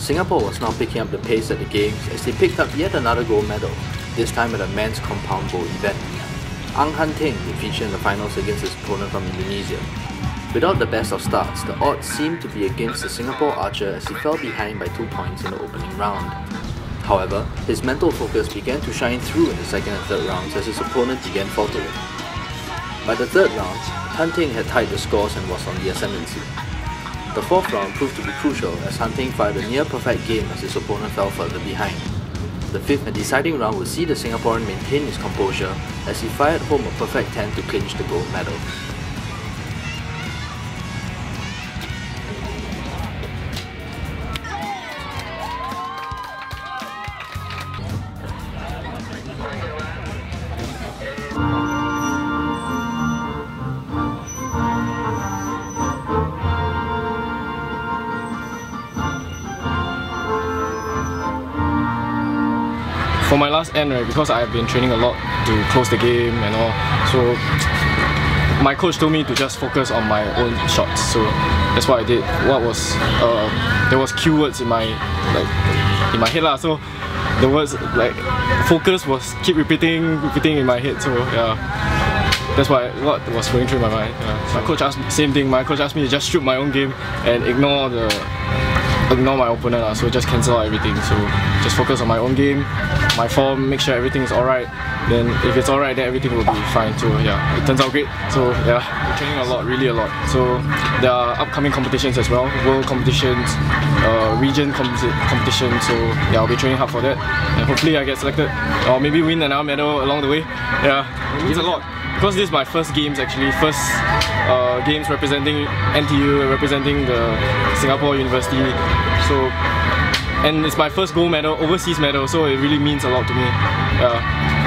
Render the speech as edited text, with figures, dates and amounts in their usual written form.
Singapore was now picking up the pace at the games as they picked up yet another gold medal, this time at a men's compound bowl event. Ang Han Teng would feature in the finals against his opponent from Indonesia. Without the best of starts, the odds seemed to be against the Singapore archer as he fell behind by 2 points in the opening round. However, his mental focus began to shine through in the second and third rounds as his opponent began faltering. By the third round, Han Teng had tied the scores and was on the ascendancy. The fourth round proved to be crucial as Han Teng fired a near-perfect game as his opponent fell further behind. The fifth and deciding round would see the Singaporean maintain his composure as he fired home a perfect 10 to clinch the gold medal. For my last end, right, because I have been training a lot to close the game and all, so my coach told me to just focus on my own shots. So that's what I did. What was there was cue words in my head lah. So the words like focus was keep repeating in my head. So yeah, that's what was going through my mind. Yeah. So my coach asked me same thing. My coach asked me to just shoot my own game and ignore my opponent, so just cancel out everything. So just focus on my own game, my form, make sure everything is alright. Then if it's alright, then everything will be fine. So yeah, it turns out great. So yeah, we're training a lot, really a lot. So there are upcoming competitions as well, world competitions, region competitions. So yeah, I'll be training hard for that, and hopefully I get selected or maybe win another medal along the way. Yeah, it means a lot. Because this is my first games actually, first games representing NTU, representing the Singapore University. So, and it's my first gold medal, overseas medal, so it really means a lot to me. Yeah.